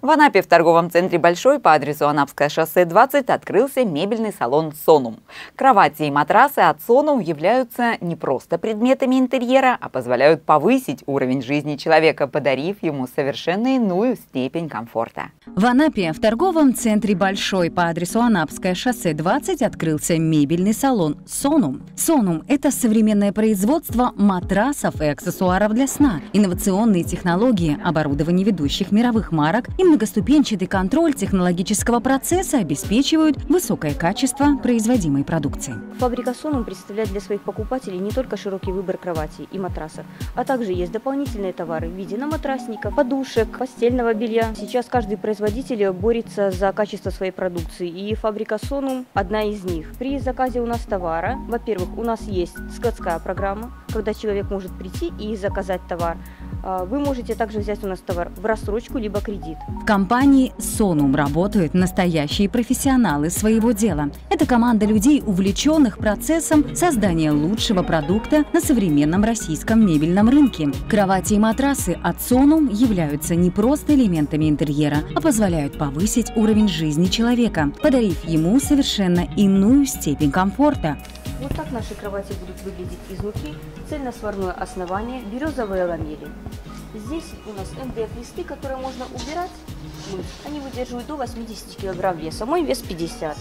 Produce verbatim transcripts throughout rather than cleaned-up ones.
В Анапе в торговом центре «Большой» по адресу Анапское шоссе двадцать открылся мебельный салон «Сонум». Кровати и матрасы от «Сонум» являются не просто предметами интерьера, а позволяют повысить уровень жизни человека, подарив ему совершенно иную степень комфорта. В Анапе в торговом центре «Большой» по адресу Анапское шоссе двадцать открылся мебельный салон «Сонум». «Сонум» — это современное производство матрасов и аксессуаров для сна, инновационные технологии, оборудование ведущих мировых марок и многоступенчатый контроль технологического процесса обеспечивают высокое качество производимой продукции. Фабрика «Сонум» представляет для своих покупателей не только широкий выбор кроватей и матрасов, а также есть дополнительные товары в виде наматрасников, подушек, постельного белья. Сейчас каждый производитель борется за качество своей продукции, и фабрика «Сонум» одна из них. При заказе у нас товара, во-первых, у нас есть складская программа, когда человек может прийти и заказать товар. Вы можете также взять у нас товар в рассрочку либо кредит. В компании «Сонум» работают настоящие профессионалы своего дела. Это команда людей, увлеченных процессом создания лучшего продукта на современном российском мебельном рынке. Кровати и матрасы от «Сонум» являются не просто элементами интерьера, а позволяют повысить уровень жизни человека, подарив ему совершенно иную степень комфорта. Вот так наши кровати будут выглядеть изнутри. Цельносварное основание, березовые ламели. Здесь у нас эм дэ эф-листы, которые можно убирать. Они выдерживают до восьмидесяти килограмм веса. Мой вес пятьдесят.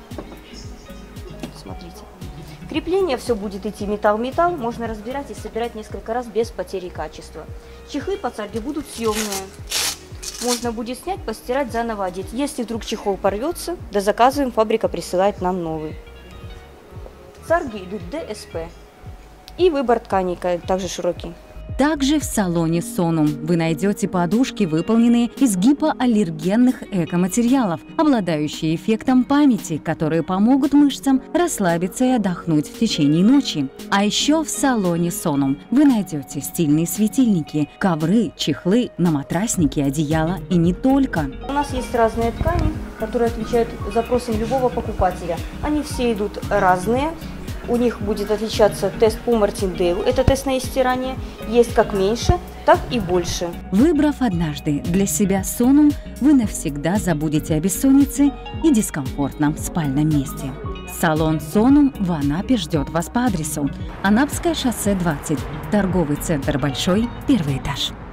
Смотрите. Крепление все будет идти металл-металл. Можно разбирать и собирать несколько раз без потери качества. Чехлы по царге будут съемные. Можно будет снять, постирать, заново одеть. Если вдруг чехол порвется, дозаказываем, фабрика присылает нам новый. Царги идут дэ эс пэ. И выбор тканей также широкий. Также в салоне «Сонум» вы найдете подушки, выполненные из гипоаллергенных экоматериалов, обладающие эффектом памяти, которые помогут мышцам расслабиться и отдохнуть в течение ночи. А еще в салоне «Сонум» вы найдете стильные светильники, ковры, чехлы, наматрасники, одеяла и не только. У нас есть разные ткани, которые отвечают запросам любого покупателя. Они все идут разные. У них будет отличаться тест по Мартиндейлу, это тест на стирание. Есть как меньше, так и больше. Выбрав однажды для себя «Сонум», вы навсегда забудете о бессоннице и дискомфортном спальном месте. Салон «Сонум» в Анапе ждет вас по адресу Анапское шоссе двадцать, торговый центр «Большой», первый этаж.